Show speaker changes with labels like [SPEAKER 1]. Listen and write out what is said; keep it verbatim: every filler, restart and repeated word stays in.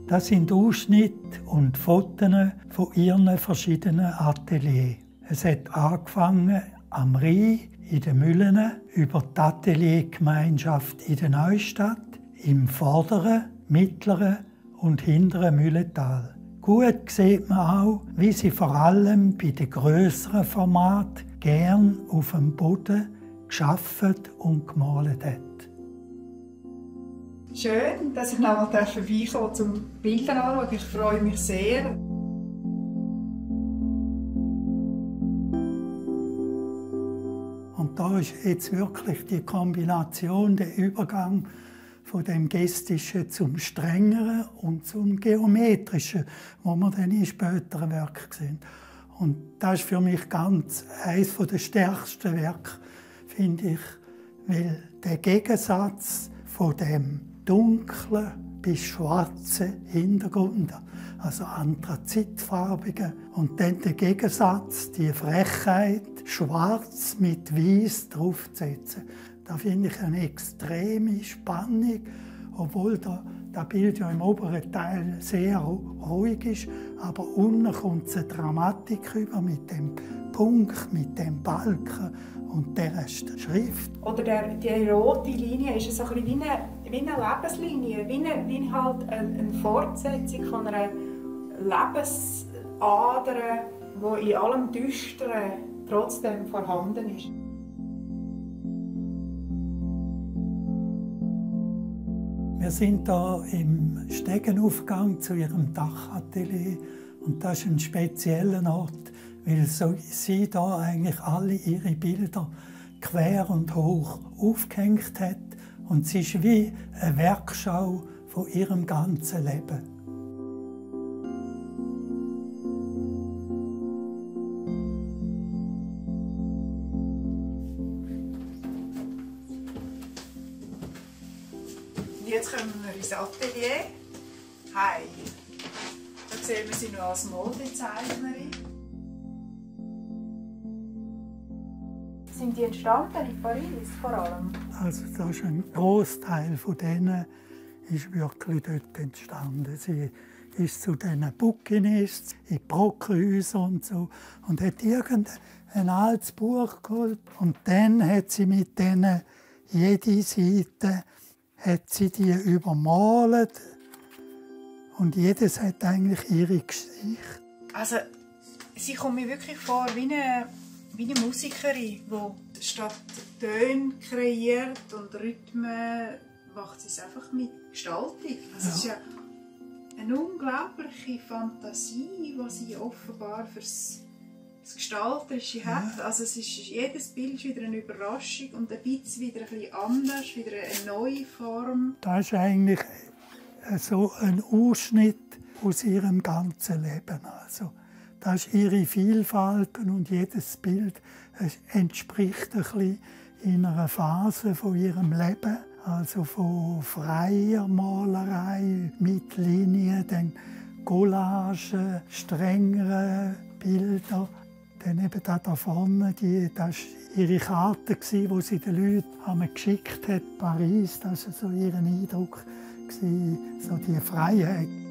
[SPEAKER 1] Das sind Ausschnitte und Fotos von ihren verschiedenen Ateliers. Es hat angefangen am Rhein, in den Müllen, über die Ateliergemeinschaft in der Neustadt, im vorderen, mittleren und hinteren Mühlental. Gut sieht man auch, wie sie vor allem bei den grösseren Formaten gern auf dem Boden gearbeitet und gemalt hat.
[SPEAKER 2] Schön, dass ich noch einmal vorbeikommen zum Bilder anschauen. Ich freue mich sehr.
[SPEAKER 1] Und da ist jetzt wirklich die Kombination, der Übergang von dem Gestischen zum Strengeren und zum Geometrischen, wo wir dann in späteren Werken sehen. Und das ist für mich ganz eines der stärksten Werke, finde ich, weil der Gegensatz von dem dunklen bis schwarzen Hintergrund, also anthrazitfarbigen, und dann der Gegensatz, die Frechheit, schwarz mit weiß draufzusetzen. Da finde ich eine extreme Spannung, obwohl der, das Bild ja im oberen Teil sehr ruhig ist, aber unten kommt eine Dramatik über mit dem Punkt, mit dem Balken und der Schrift.
[SPEAKER 2] Oder der, die rote Linie ist so ein bisschen wie eine, wie eine Lebenslinie, wie, eine, wie halt eine, eine Fortsetzung von einer Lebensader, die in allem Düsteren trotzdem vorhanden ist.
[SPEAKER 1] Wir sind hier im Stegenaufgang zu ihrem Dachatelier und das ist ein spezieller Ort, weil so sie da eigentlich alle ihre Bilder quer und hoch aufgehängt hat und es ist wie eine Werkschau von ihrem ganzen Leben.
[SPEAKER 2] Jetzt kommen wir ins Atelier. Hi! Da sehen wir sie noch als Modezeichnerin. Sind die entstanden in Paris vor allem?
[SPEAKER 1] Also das ist ein Großteil von denen ist wirklich dort entstanden. Sie ist zu diesen Bouquinistes, in Brockenhäusern und so und hat irgendein altes Buch geholt. Und dann hat sie mit denen jede Seite hat sie die übermalt und jedes hat eigentlich ihre Geschichte.
[SPEAKER 2] Also, sie kommt mir wirklich vor wie eine, wie eine Musikerin, die statt Töne kreiert und Rhythmen macht sie es einfach mit Gestaltung. Also, ja. Es ist ja eine unglaubliche Fantasie, die sie offenbar fürs das Gestalterische hat. Ja. Also es ist, jedes Bild ist wieder eine Überraschung und ein bisschen wieder ein bisschen anders, wieder eine neue Form.
[SPEAKER 1] Das ist eigentlich so ein Ausschnitt aus ihrem ganzen Leben. Also, das ist ihre Vielfalt und jedes Bild entspricht ein bisschen in einer Phase von ihrem Leben. Also von freier Malerei mit Linien, dann Collagen, strengere Bilder. Dann eben da, da vorne, die, das war ihre Karte, die sie den Leuten geschickt hat. Paris, das war so ihr Eindruck, so die Freiheit.